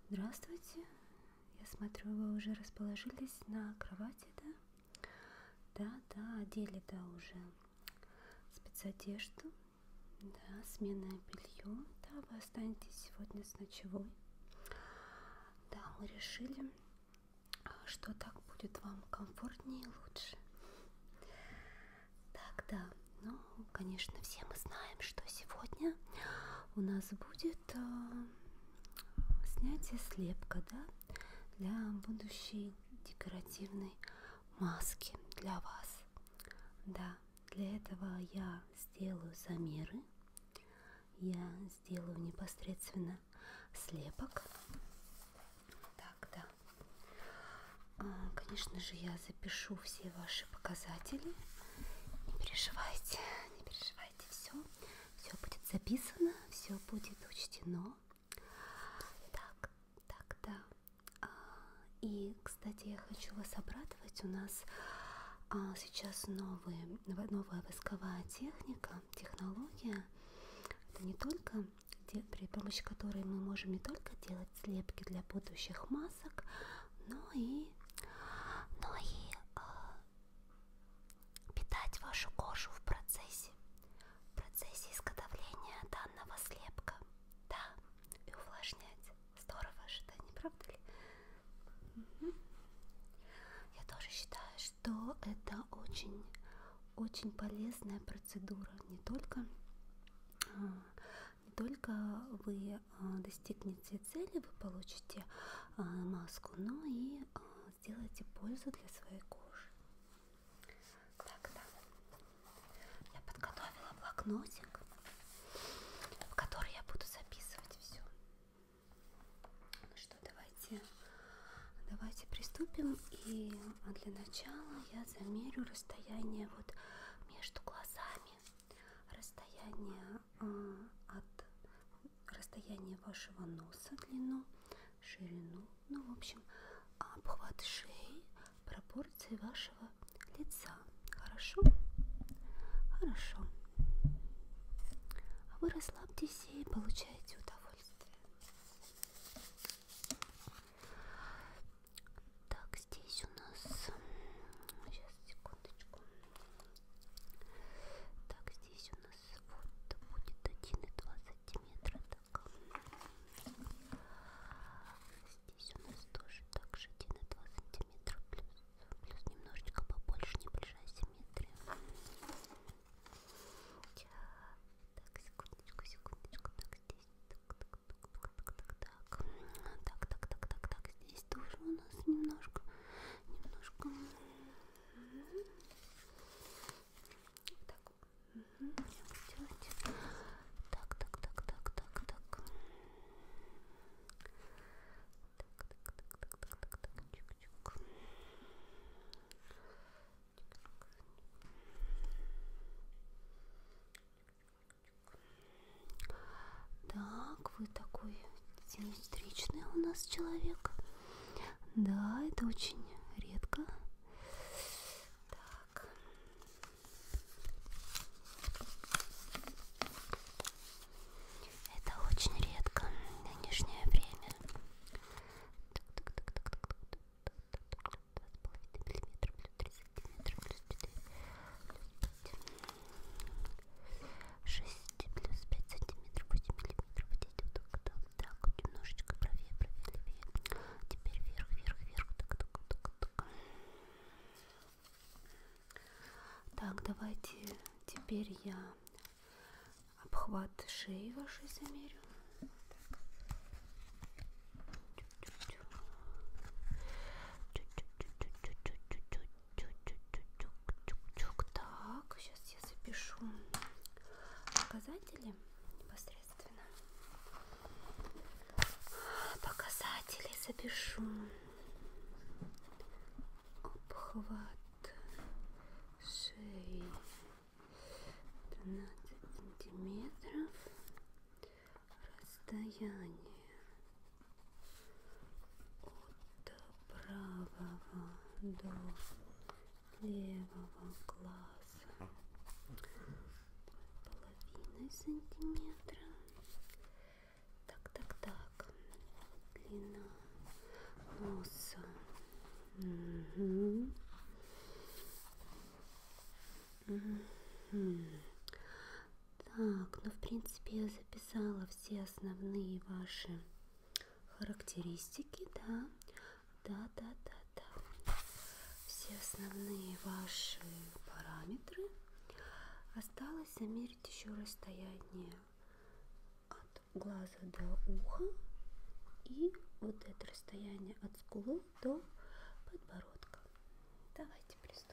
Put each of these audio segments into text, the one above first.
Здравствуйте. Я смотрю, вы уже расположились на кровати, да? Да, одели, да, уже спецодежду, да, сменное белье. Да, вы останетесь сегодня с ночевой. Да, мы решили, что так будет вам комфортнее и лучше. Так, да, ну, конечно, все мы знаем, что сегодня у нас будет снятие слепка, да, для будущей декоративной маски для вас. Да, для этого я сделаю замеры, я сделаю непосредственно слепок. Так, да. Конечно же, я запишу все ваши показатели. Не переживайте, все будет записано, все будет учтено. Так, да. И, кстати, я хочу вас обрадовать. У нас сейчас новая восковая технология. Это не только при помощи которой мы можем не только делать слепки для будущих масок, но и питать вашу кожу в процессе изготовления данного слепка. Да, и увлажнять. Здорово же, да, не правда ли? Я тоже считаю, что это очень полезная процедура. Не только вы достигнете цели, вы получите маску, но и сделаете пользу для своей кожи. Так, да. Я подготовила блокнотик, в который я буду записывать все. Ну что, давайте приступим. И для начала я замерю расстояние вот между глазами, расстояние вашего носа, длину, ширину, ну, в общем, обхват шеи, пропорции вашего лица. Хорошо? Хорошо. А вы расслабьтесь и получаете удовольствие. Так, здесь у нас... Сейчас, секундочку. Так, здесь у нас вот будет 1,2 сантиметра. Так. Здесь у нас тоже так же 1,2 сантиметра плюс немножечко побольше, небольшая симметрия. Так, секундочку. Так, здесь. Так, здесь тоже у нас немножко. Так, делать. Так. Чик-чик. Так, вы такой симметричный у нас человек. Да, это очень редко. Так. Это очень редко в нынешнее время. Так. 2,5 мм плюс 3 сантиметра плюс 4 плюс 5. 6 плюс 5 сантиметров, 8 миллиметров. Здесь вот так, немножечко правее, левее. Теперь вверх. Так, давайте теперь я обхват шеи вашей замерю. Так, сейчас я запишу показатели непосредственно. Показатели запишу. Обхват шеи 12 сантиметров. Расстояние от правого до левого глаза 2,5 сантиметра. Так. Длина Угу. Угу. Так, ну в принципе я записала все основные ваши характеристики, да, да. Все основные ваши параметры. Осталось замерить еще расстояние от глаза до уха и вот это расстояние от скулы до подбородка. Давайте приступим.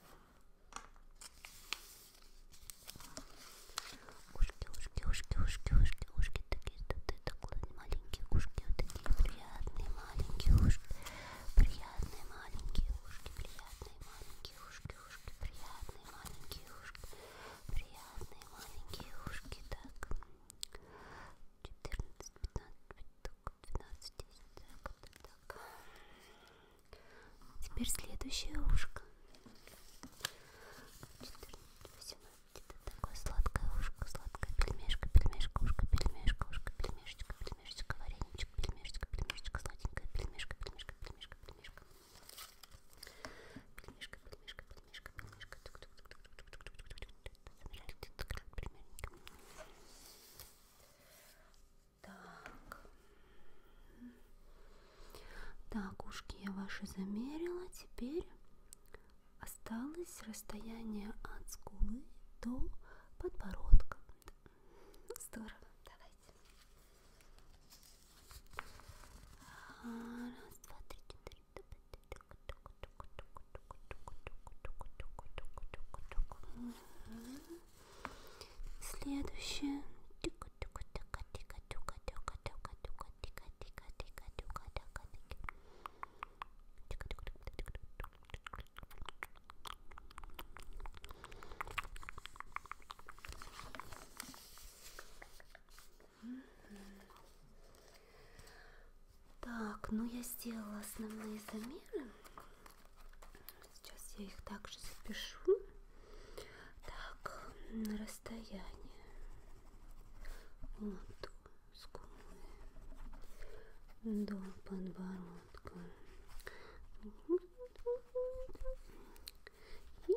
Ушки такие, тут такой маленькие ушки, вот такие приятные маленькие ушки, приятные маленькие ушки, приятные маленькие ушки, приятные маленькие ушки, приятные маленькие ушки, так, 14, 15, 12, 10, так. Теперь следующее ушко. 14, 18, это такое сладкое ушко, сладкое пельмешка, ушко, пельмешечка, вареничек, пельмешечка, сладенькая пельмешка. Так, ушки я ваши замерила. Теперь осталось расстояние от скулы до подбородка. Здорово. Давайте. Раз, два, три, четыре. Следующее. Так, ну я сделала основные замеры. Сейчас я их также запишу. Так, на расстояние от скулы до подбородка. И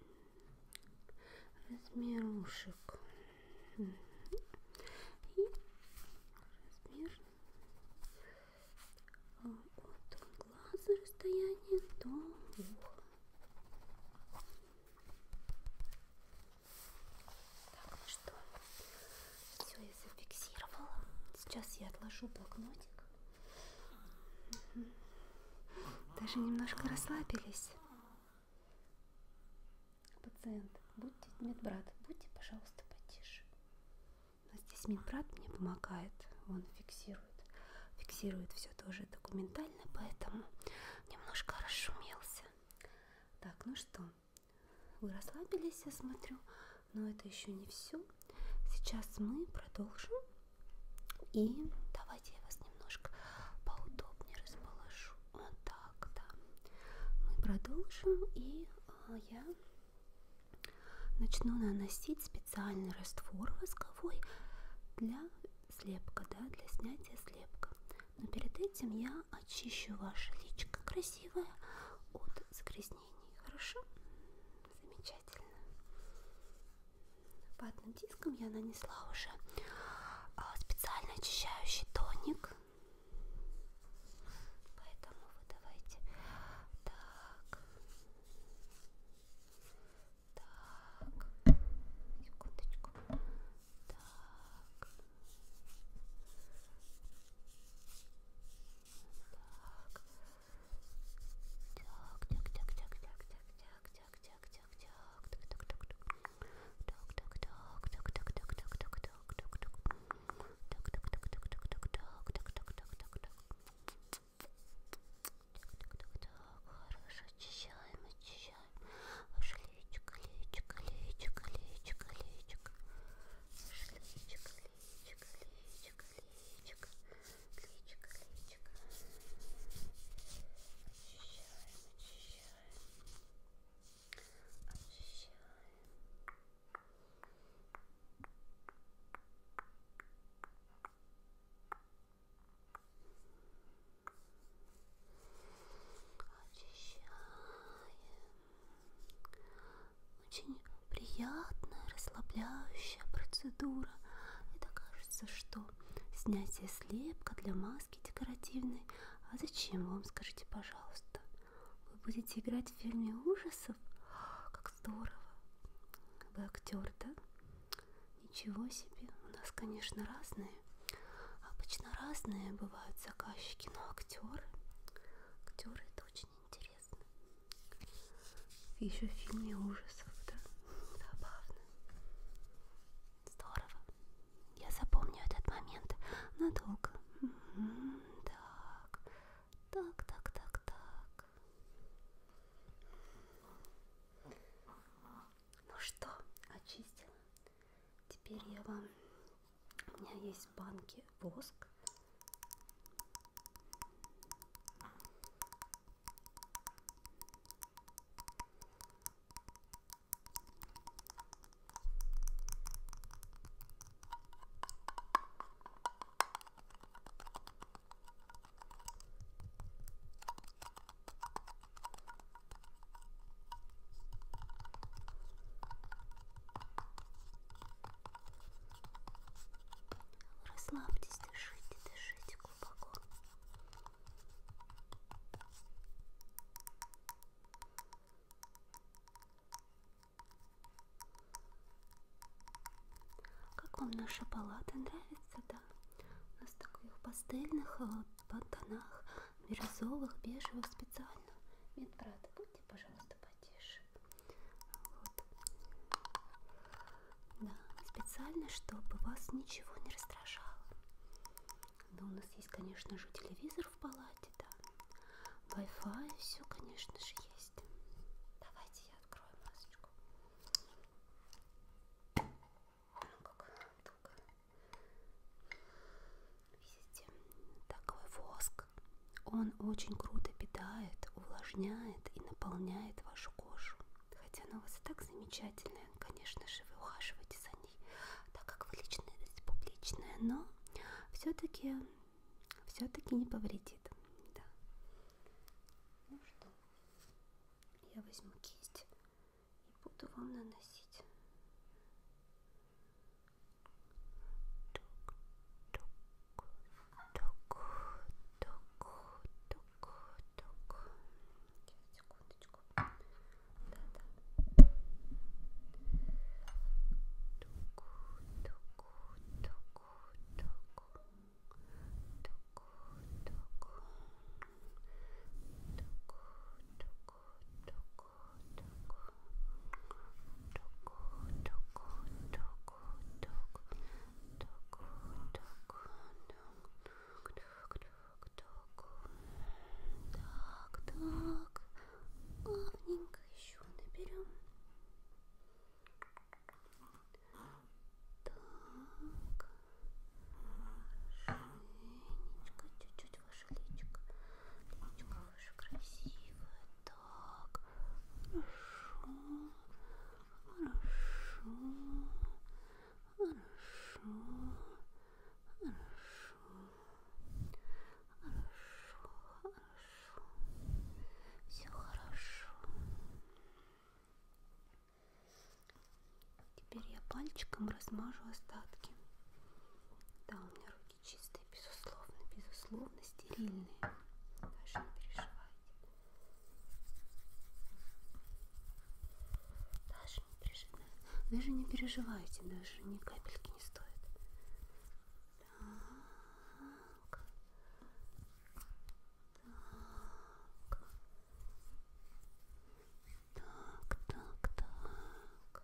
размер ушек. И размер от глаза расстояние до уха. Так, ну что, все я зафиксировала. Сейчас я отложу блокнотик. Даже немножко расслабились. Пациент, будьте, медбрат, будьте, пожалуйста, потише. Но здесь медбрат мне помогает, он фиксирует все тоже документально, поэтому немножко расшумелся. Так, ну что, вы расслабились, я смотрю, но это еще не все. Сейчас мы продолжим, и давайте я вас немножко поудобнее расположу. Вот так, да. Мы продолжим, и я начну наносить специальный раствор восковой для слепка, да, для снятия слепка. Но перед этим я очищу ваше личико красивое от загрязнений. Хорошо? Замечательно. Ватным диском я нанесла уже специально очищающий тоник. Поэтому вы давайте так, секундочку, так, процедура. Это кажется, что снятие слепка для маски декоративной. А зачем вам, скажите, пожалуйста? Вы будете играть в фильме ужасов? Как здорово! Вы актер, да? Ничего себе! У нас, конечно, разные. Обычно разные бывают заказчики, но актеры это очень интересно. Еще в фильме ужасов, да? Забавно. Здорово. Я запомню этот момент надолго. Так. Ну что, очистила. Теперь я вам... У меня есть в банке воск. Расслабьтесь, дышите глубоко. Как вам наша палата? Нравится, да? У нас таких пастельных тонах, бирюзовых, бежевых специально. Медбрат, будьте, пожалуйста, потише. Вот. Да, специально, чтобы вас ничего не раздражало. Да, у нас есть, конечно же, телевизор в палате, да. Wi-Fi, все, конечно же, есть. Давайте я открою масочку. Ну, как долго. Видите, такой воск. Он очень круто питает, увлажняет и наполняет вашу кожу. Хотя она у вас и так замечательная, конечно же, вы ухаживаете за ней, так как вы личность публичная, но все-таки не повредит. Да. Ну что, я возьму кисть и буду вам наносить. Секундочку. Да-да. Так, плавненько еще наберем. Так, хорошенечко, чуть-чуть ваше личико ваше красивое. Так, все хорошо. Теперь я пальчиком размажу остатки. Да, у меня руки чистые, безусловно, стерильные. Даже не переживайте. Даже не переживайте, даже ни капельки не стоит. Так.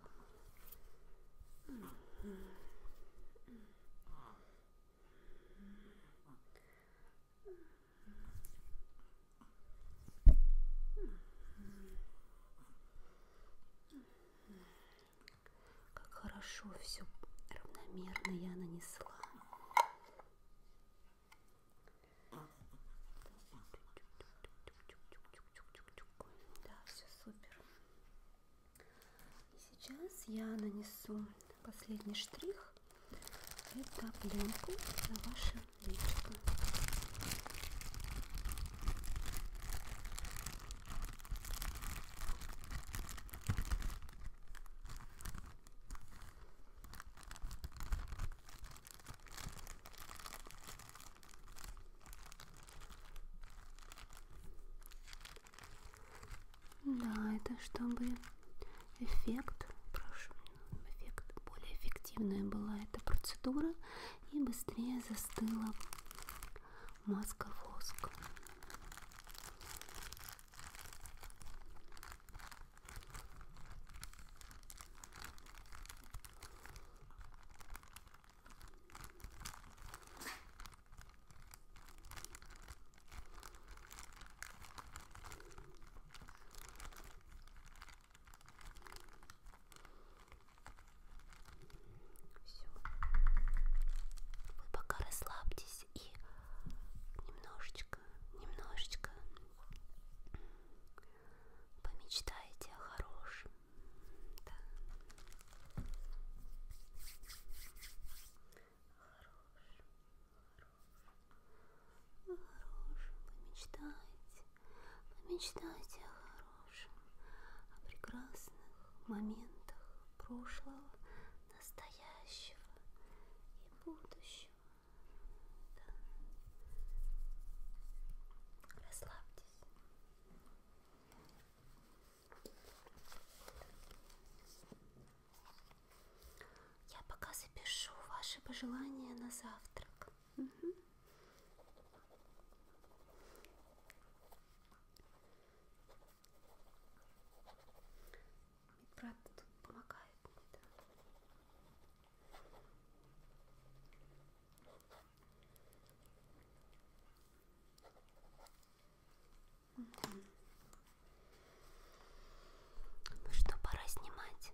Как хорошо все равномерно я нанесла. Да, все супер. И сейчас я нанесу последний штрих. Это пленку на ваше личико. чтобы эффект, более эффективная была эта процедура и быстрее застыла маска воска. Все. Вы пока расслабьтесь и немножечко помечтайте о хорошем. Да. Помечтайте о хорошем, о прекрасных моментах прошлого, настоящего и будущего. Да. Расслабьтесь. Я пока запишу ваши пожелания на завтрак. Угу. Медбрат тут помогает мне, да. Угу. Ну что, пора снимать.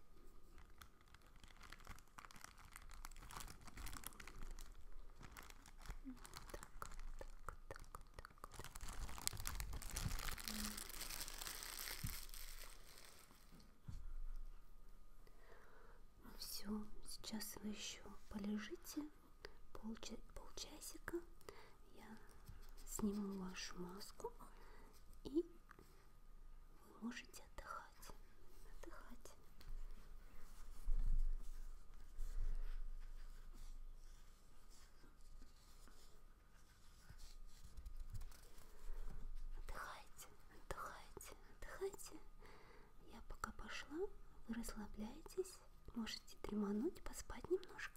Так. Ну все, сейчас вы еще полежите полчасика. Я сниму вашу маску, и вы можете отдыхать. Отдыхайте. Я пока пошла, вы расслабляетесь, можете дремануть, поспать немножко.